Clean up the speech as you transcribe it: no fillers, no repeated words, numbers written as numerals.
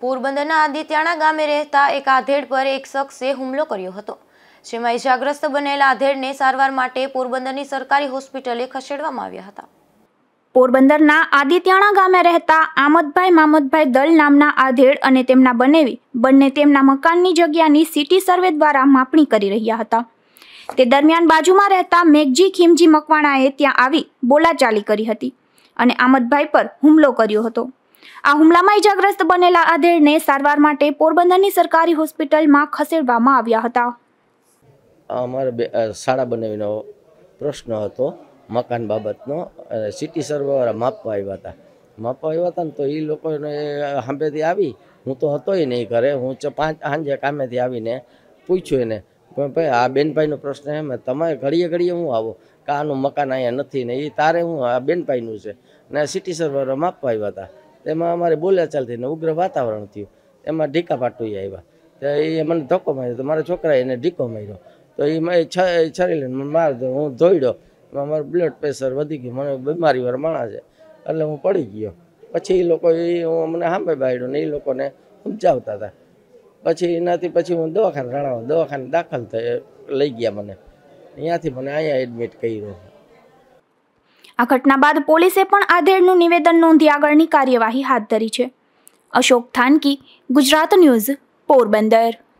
પોરબંદરના આદિત્યાણા ગામે રહેતા એક આધેડ પર એક શખ્સે હુમલો કર્યો હતો, જેમાં ઇજાગ્રસ્ત બનેલા આધેડને સારવાર માટે પોરબંદરની સરકારી હોસ્પિટલે ખસેડવામાં આવ્યા હતા। પોરબંદરના આદિત્યાણા ગામે રહેતા આમદભાઈ મામદભાઈ દલ નામના આધેડ અને તેમના બનેવી બંને તેમના મકાનની જગ્યાની સિટી સર્વે દ્વારા માપણી કરી રહ્યા હતા। તે દરમિયાન બાજુમાં રહેતા મેઘજી ખીમજી મકવાણાએ ત્યાં આવી બોલાચાલી કરી હતી અને આમદભાઈ પર હુમલો કર્યો હતો। આ હુમલામાં ઇજાગ્રસ્ત બનેલા આધેડને સારવાર માટે પોરબંદરની સરકારી હોસ્પિટલમાં ખસેડવામાં આવ્યા હતા। અમારે શાળા બનાવીનો પ્રશ્ન હતો મકાન બાબતનો, સિટી સર્વેવાળા માપવા આવ્યા હતા ને તો એ લોકોને સાંભેથી આવી, હું તો હતોય નહીં ઘરે, હું 5 સાંજે કામેથી આવીને પૂછ્યું એને, ભાઈ આ બેનભાઈનો પ્રશ્ન એમ તમે ઘડીએ હું આવો કે આનું મકાન અહીંયા નથી ને એ તારે હું આ બેનભાઈનું છે ને સિટી સર્વેવાળા માપવા આવ્યા હતા। તેમાં અમારે બોલાચાલ થઈને ઉગ્ર વાતાવરણ થયું, એમાં ઢીકા પાટુઈ આવ્યા તો એ મને ધક્કો માર્યો તો મારા છોકરાએ એને ઢીકો માર્યો તો એ છરી લઈને માર દો, હું દોડ્યો, એમાં મારું બ્લડ પ્રેશર વધી ગયું, મને બીમારીવાળા માણસ છે એટલે હું પડી ગયો। પછી એ લોકો મને સામે બાળ્યો ને એ લોકોને સમજાવતા હતા, પછી એનાથી પછી હું દવાખાને દાખલ લઈ ગયા, મને અહીંયાથી મને અહીંયા એડમિટ કર્યો। આ ઘટના બાદ પોલીસે પણ આધેડનું નિવેદન નોંધી આગળની કાર્યવાહી હાથ ધરી છે। અશોક થાનકી, ગુજરાત ન્યૂઝ, પોરબંદર।